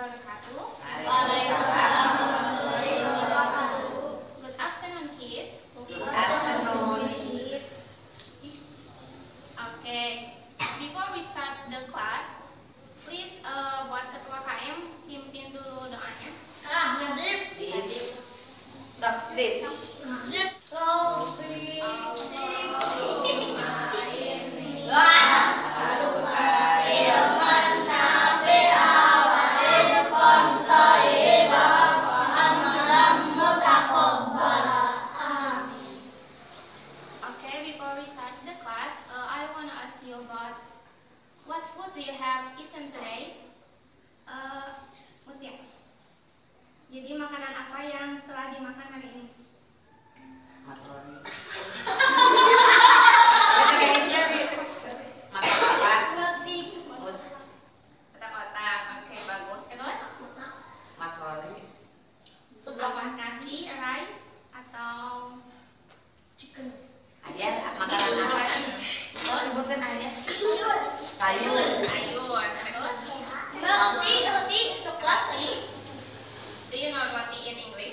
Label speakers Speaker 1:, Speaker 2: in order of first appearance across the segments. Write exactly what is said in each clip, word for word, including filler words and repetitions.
Speaker 1: wabarakatuh.
Speaker 2: Waalaikumsalam warahmatullahi wabarakatuh.
Speaker 1: Good afternoon, kids.
Speaker 2: Good afternoon.
Speaker 1: Okay, before we start the class, please uh, buat ketua K M pimpin dulu doanya.
Speaker 2: Ah, Nadib. Nadib. Sabdib. Nadib. Kopi.
Speaker 1: What food do you have eaten today? Uh, Mutia. Jadi makanan apa yang telah dimakan hari ini?
Speaker 2: Makaroni. Makan apa? Roti.
Speaker 1: Otak-otak. Oke, bagus. Terus?
Speaker 2: Makaroni.
Speaker 1: Apakah nasi, rice, atau
Speaker 2: chicken? Ayah, makanan apa? Oh, sebutkan ayah. Sayur.
Speaker 1: Sayur. Sayur. Terus?
Speaker 2: Roti, roti, coklat tadi.
Speaker 1: Do you know roti in English?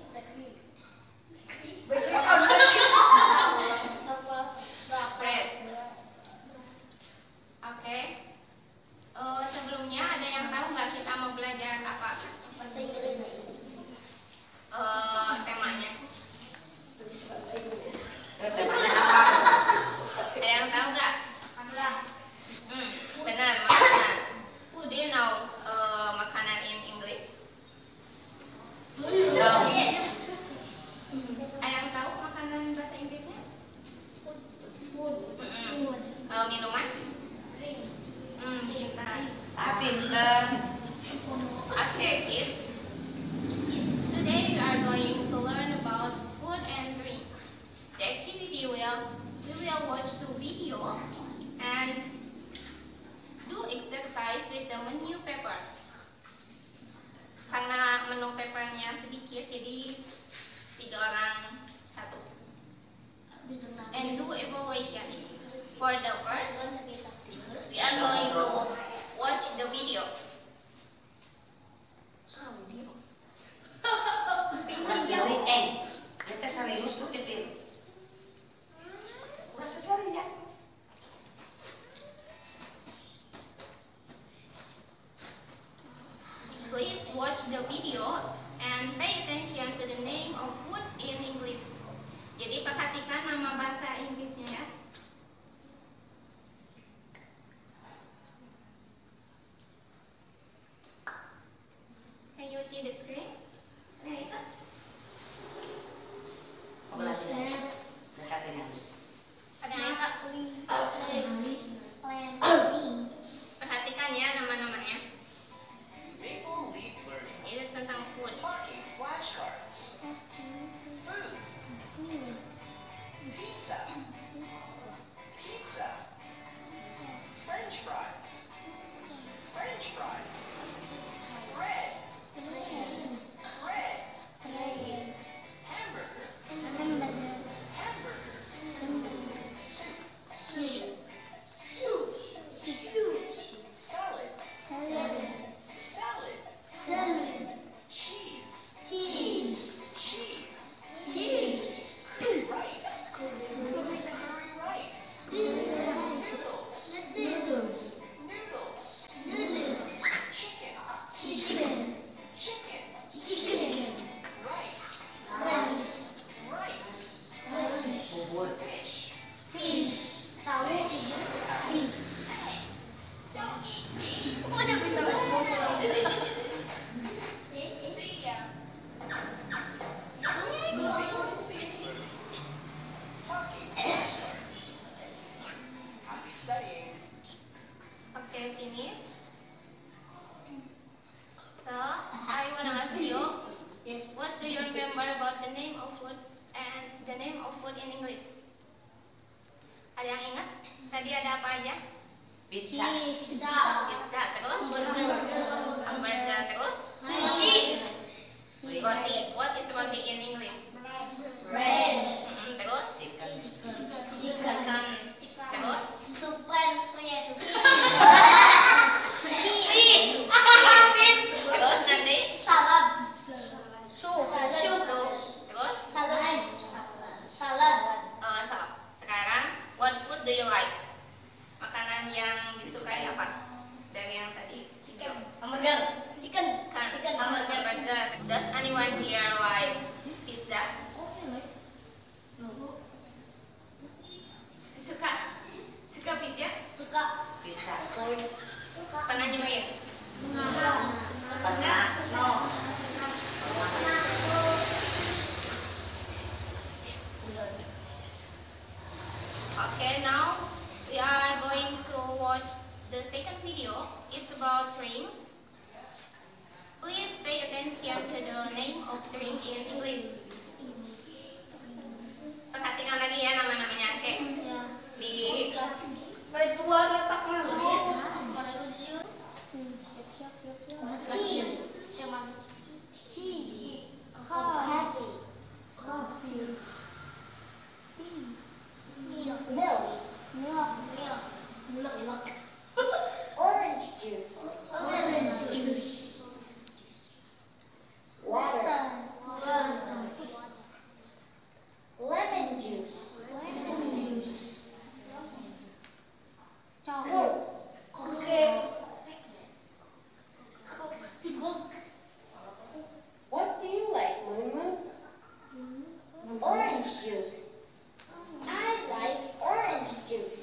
Speaker 1: Bread. Oke. Uh, sebelumnya ada yang tahu nggak kita mau belajar apa?
Speaker 2: Bahasa Inggris.
Speaker 1: Uh, temanya.
Speaker 2: Temanya apa?
Speaker 1: Ada yang tahu nggak? Hmm, benar, makanan. Who do you know uh, makanan in English? No. Ada yang tahu makanan bahasa Inggrisnya?
Speaker 2: Food.
Speaker 1: Mm-mm. Uh, minuman? Hmm, pintar.
Speaker 2: Ah, pintar.
Speaker 1: Okay, kids. Today we are going to learn about food and drink. The activity will we will watch the video and do exercise with the menu paper. Karena menu papernya sedikit, jadi tiga orang satu. And do evaluation. For the first, we are going to watch the video.
Speaker 2: Masih eh, kita serius tuh kecil. Rasa serius ya.
Speaker 1: Please watch the video and pay attention to the name of food in English. Jadi perhatikan nama bahasa Inggrisnya ya. Can you see the screen? Ada itu? Ada itu? Perhatikan ya nama-namanya.
Speaker 3: Maple Leaf Learning.
Speaker 1: Ini tentang food.
Speaker 3: Talking flashcards. Food. Pizza. Pizza. French fries. French fries. Bread. Bread. Hamburger. Hamburger. Soup. Soup. Salad. Salad. Cheese. Cheese. Rice. Curry rice. Noodles. Noodles. Chicken. Chicken. Rice. Rice. Fish. See ya. Talking flashcards. Happy studying.
Speaker 1: Okay, finish. So, I wanna ask you, what do you remember about the name of food and the name of food in English? Ada yang ingat? Tadi ada apa aja?
Speaker 2: Pizza.
Speaker 1: Pizza, terus? Hamburger, terus? Roti. What is roti in English?
Speaker 2: Bread.
Speaker 1: Mm, terus?
Speaker 2: Chicken.
Speaker 1: Chicken. Terus?
Speaker 2: Super.
Speaker 1: Fish. Terus? Okay, now we are going to watch the second video. It's about drink. Please pay attention to the name of drink in English. Perhatikan lagi ya nama-namanya, oke? Di
Speaker 2: Berdua letak mana?
Speaker 1: Tea.
Speaker 2: Tea. Coffee. Coffee. Milk. Milk. Milk. Milk. Milk. Milk. Orange juice. Orange juice. Water. Water. Lemon juice. Lemon juice. Coke. Coke. Coke. What do you like, Mama? Orange juice. I like orange juice.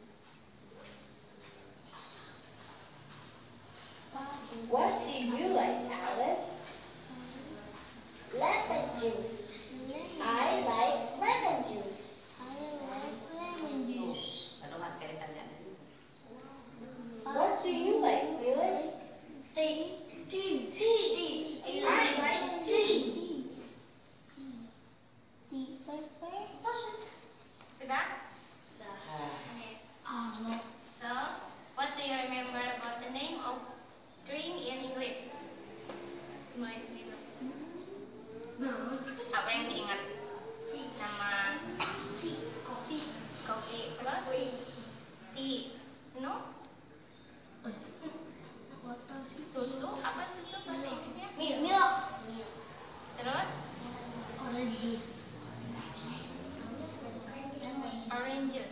Speaker 2: What do you like, Alice? Lemon juice. I like lemon juice. I like lemon juice. What do you like, Felix? Tea. Tea. Tea. I like tea. Tea.
Speaker 1: Sudah? Yes. So, what do you remember about the name of drink in English? Mulai sendiri. Apa yang diingat? Nama
Speaker 2: Coffee.
Speaker 1: kopi, terus tea, no? Susu, apa susu bahasa Inggrisnya?
Speaker 2: Milk.
Speaker 1: Terus
Speaker 2: Orange juice.
Speaker 1: orange juice.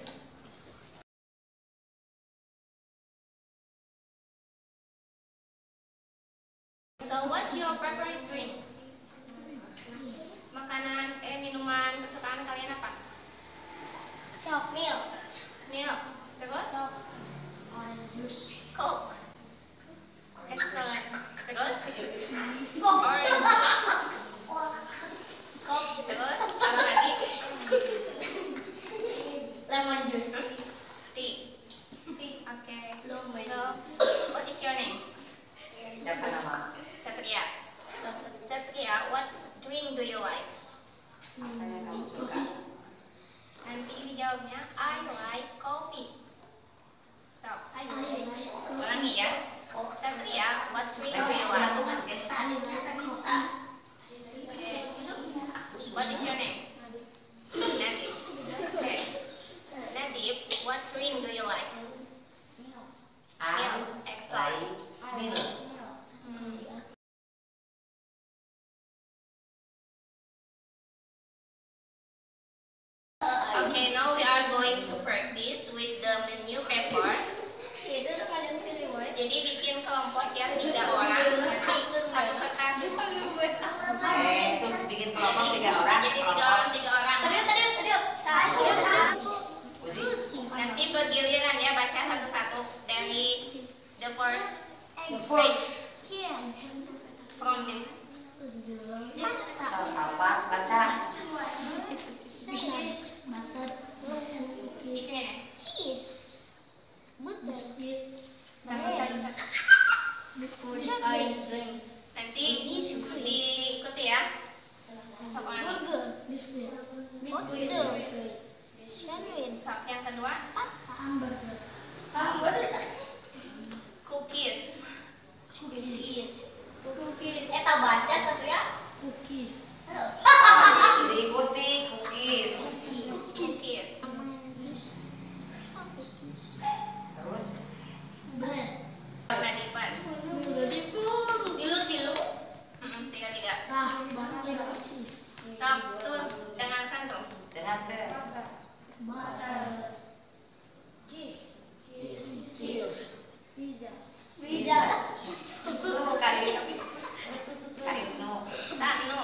Speaker 1: So, what's your favorite drink? Makanan, eh minuman kesukaan kalian apa?
Speaker 2: Milk. Milk.
Speaker 1: Milk. Terus?
Speaker 2: Orange juice.
Speaker 1: Coke. Excellent. Terus?
Speaker 2: Coke.
Speaker 1: Orange juice.
Speaker 2: Coke.
Speaker 1: Terus? Apa lagi?
Speaker 2: Lemon juice.
Speaker 1: Tea. Okay.
Speaker 2: Long way.
Speaker 1: So, what is your name?
Speaker 2: Siapa nama?
Speaker 1: Satria. Satria, what drink do you like?
Speaker 2: Apa yang kamu suka?
Speaker 1: Nanti dijawabnya, I like coffee. So, ulangi ya. Satria, what drink do you like? Okay. What is your name? Nadib. Okay. Nadib, what drink do you like? Milk. Excellent. Hmm. Okay, now we are going to practice with the menu paper. Jadi bikin kelompok ya, tiga orang, satu kertas.
Speaker 2: Eh, itu bikin kelompok tiga orang.
Speaker 1: Jadi tiga orang, tiga orang. Nanti bergiliran ya, baca satu-satu dari the first page from this.
Speaker 2: Apa? Baca.
Speaker 1: Isinya
Speaker 2: Cheese.
Speaker 1: satu-satu. Nanti diikuti ya. Sok lagi. Sok yang kedua, cookies.
Speaker 2: Eta baca satu ya? Diikuti cookies.
Speaker 1: Cookies.
Speaker 2: Terus
Speaker 1: Nadipan.
Speaker 2: tilu-tilu.
Speaker 1: Hmm, tiga-tiga. Sok tuh, dengarkan tuh.
Speaker 2: dengan ke
Speaker 1: Pizza.
Speaker 2: itu kali kali no
Speaker 1: Tak, no.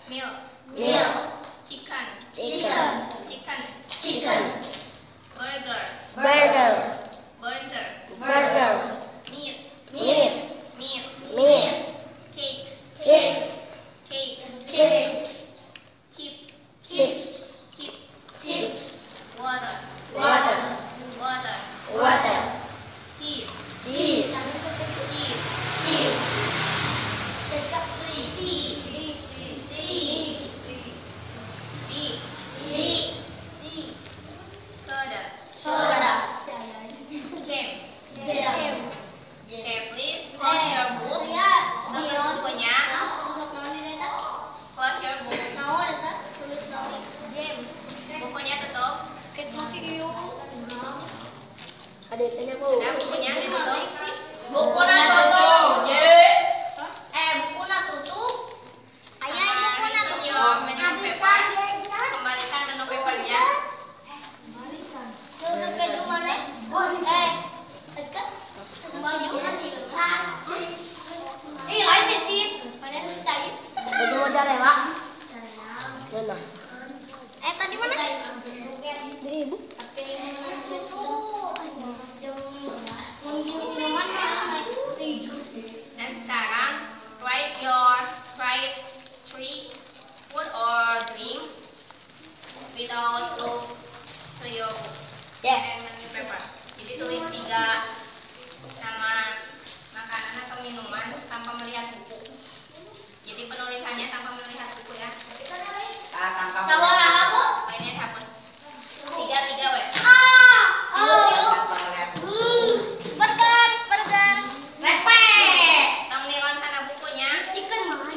Speaker 1: Milk.
Speaker 2: Milk.
Speaker 1: Chicken.
Speaker 2: Chicken.
Speaker 1: Chicken.
Speaker 2: Chicken.
Speaker 1: Burger.
Speaker 2: Burger.
Speaker 1: Burger.
Speaker 2: Burger.
Speaker 1: Meat.
Speaker 2: Meat.
Speaker 1: Meat.
Speaker 2: Meat.
Speaker 1: Cake.
Speaker 2: Cake.
Speaker 1: Cake.
Speaker 2: Cake.
Speaker 1: Chips.
Speaker 2: Chips.
Speaker 1: Chips.
Speaker 2: Chips.
Speaker 1: Water.
Speaker 2: Water.
Speaker 1: Water.
Speaker 2: Water.
Speaker 1: Cheese.
Speaker 2: Cheese.
Speaker 1: Cheese.
Speaker 2: Cheese.
Speaker 1: Tea. Tea. Tea.
Speaker 2: Tea.
Speaker 1: Soda.
Speaker 2: Soda.
Speaker 1: Jam.
Speaker 2: Jam.
Speaker 1: Okay, please close your book. Tutup bukunya. Close your book. Bukunya tutup.
Speaker 2: Ada tanya bu.
Speaker 1: Sudah bukunya ditutup.
Speaker 2: Buku na tutup. Eh, buku na tutup. Ayah, buku na
Speaker 1: Return your
Speaker 2: tutup.
Speaker 1: menu paper. Kembalikan menu papernya.
Speaker 2: Terus ke di mana? Eh, dekat. Kembali Eh, ada tip. Mana cari? Itu mau cari, Pak. Mana? Eh, tadi mana? Di ibu.
Speaker 1: Dan sekarang write your write three food or drink without look to your book.
Speaker 2: Yes.
Speaker 1: And menu paper. Jadi tulis tiga nama makanan atau minuman tanpa melihat buku. Jadi penulisannya tanpa melihat buku ya.
Speaker 3: Ah, tanpa
Speaker 2: Coba lah, Bu.
Speaker 1: Oh, ini hapus. Tiga tiga wes.
Speaker 2: Ah, oh.
Speaker 3: tanpa melihat.
Speaker 2: Burger, burger. Repek.
Speaker 1: Tong nilon sana bukunya.
Speaker 2: Chicken lagi.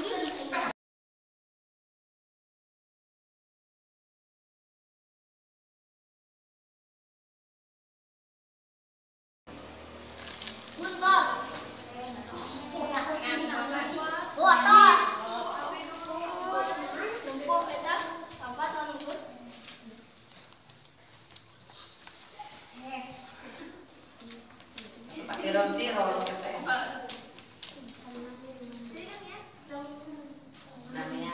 Speaker 2: Buntos. Buntos. Numpuk kita apa tuh numpuk?
Speaker 3: Pakai roti roll kita. Namanya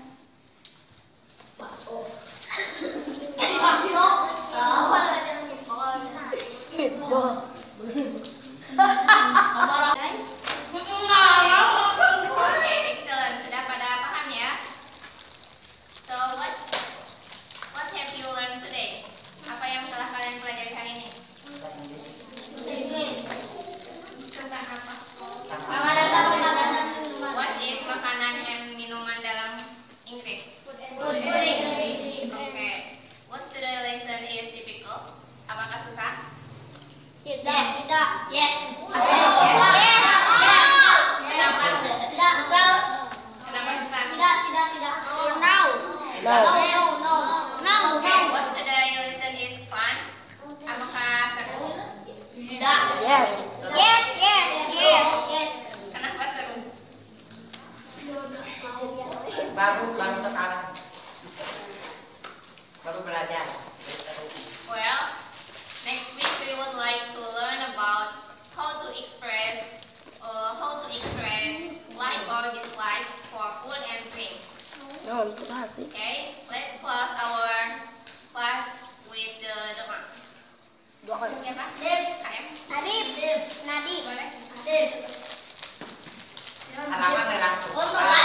Speaker 2: Bakso. Bakso. Apa? Itu.
Speaker 1: Oke, excellent. Sudah pada paham ya? So what what have you learned today? Apa yang telah kalian pelajari hari ini? Tentang apa? What is makanan dan minuman dalam Inggris? Oke. What's today lesson is difficult? Apakah susah?
Speaker 2: Yes, tidak. Yes.
Speaker 1: Kenapa?
Speaker 2: Tidak, susah.
Speaker 1: Kenapa susah?
Speaker 2: Tidak, tidak, tidak. No. No, no, no. No,
Speaker 1: Okay, what's today lesson is fun? Apakah seru?
Speaker 2: Tidak. Yes. Yes, yes, yes, yes.
Speaker 1: Kenapa seru?
Speaker 3: baru baru sekarang. Baru belajar.
Speaker 1: Well, next week we would like to learn about how to express uh, how to express like or dislike for food and drink.
Speaker 2: No, itu hati.
Speaker 1: Okay, let's close our class with the doa.
Speaker 2: Dua kali.
Speaker 1: Siapa?
Speaker 2: Dip.
Speaker 1: Ayam.
Speaker 2: Nadib. Nadib.
Speaker 1: Boleh?
Speaker 2: Dip.
Speaker 3: Halaman langsung.
Speaker 2: Untuk